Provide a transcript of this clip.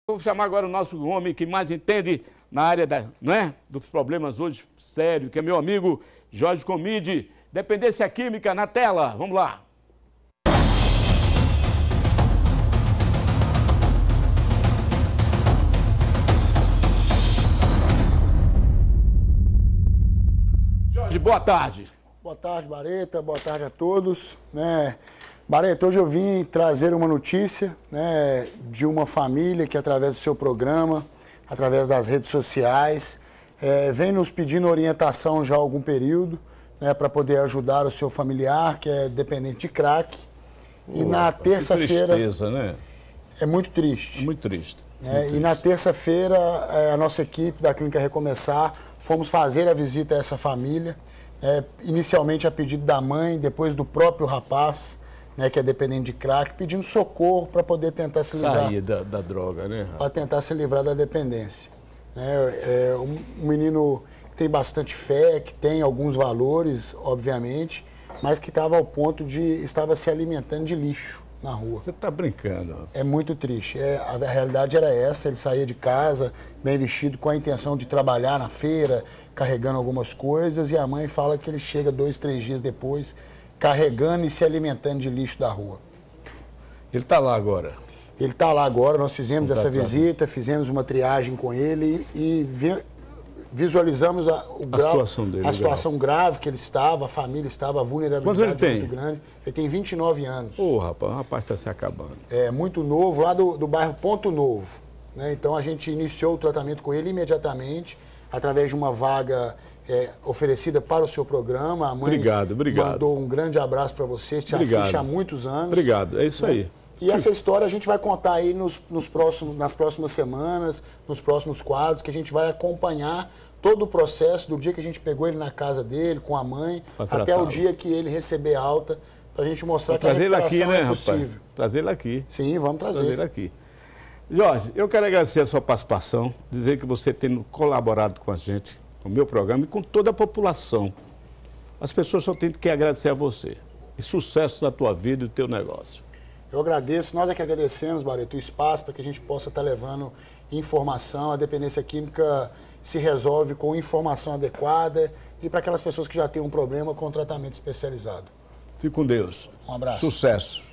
Vou chamar agora o nosso homem que mais entende na área dos problemas hoje sério, que é meu amigo Jorge Comide. Dependência química na tela. Vamos lá. Jorge, boa tarde. Boa tarde, Bareta. Boa tarde a todos. Bareta, hoje eu vim trazer uma notícia de uma família que, através do seu programa, através das redes sociais, vem nos pedindo orientação já há algum período, para poder ajudar o seu familiar, que é dependente de crack. E na terça-feira... tristeza, né? É muito triste. É muito triste. E na terça-feira, a nossa equipe da Clínica Recomeçar, fomos fazer a visita a essa família, inicialmente a pedido da mãe, depois do próprio rapaz, que é dependente de crack, pedindo socorro para poder tentar se livrar. Sair da droga, né? Para tentar se livrar da dependência. Um menino que tem bastante fé, que tem alguns valores, obviamente, mas que estava ao ponto estava se alimentando de lixo na rua. Você está brincando. É muito triste. A realidade era essa, ele saía de casa, bem vestido, com a intenção de trabalhar na feira, carregando algumas coisas, e a mãe fala que ele chega 2, 3 dias depois, carregando e se alimentando de lixo da rua. Ele está lá agora? Ele está lá agora, nós fizemos essa visita, fizemos uma triagem com ele e visualizamos a situação grave que ele estava, a família estava, a vulnerabilidade muito grande. Ele tem 29 anos. Rapaz, o rapaz está se acabando. É muito novo, lá do bairro Ponto Novo. Então a gente iniciou o tratamento com ele imediatamente, através de uma vaga oferecida para o seu programa. A mãe mandou um grande abraço para você, te assiste há muitos anos. Obrigado, é isso aí. E essa história a gente vai contar aí nas próximas semanas, nos próximos quadros, que a gente vai acompanhar todo o processo, do dia que a gente pegou ele na casa dele, com a mãe, até o dia que ele receber alta, para a gente mostrar que a recuperação é possível. Trazer ele aqui. Sim, vamos trazer. Trazer ele aqui. Jorge, eu quero agradecer a sua participação, dizer que você tem colaborado com a gente, com o meu programa e com toda a população. As pessoas só têm que agradecer a você. E sucesso na tua vida e no teu negócio. Eu agradeço, nós é que agradecemos, Barreto, o espaço para que a gente possa estar levando informação. A dependência química se resolve com informação adequada e para aquelas pessoas que já têm um problema com tratamento especializado. Fique com Deus. Um abraço. Sucesso.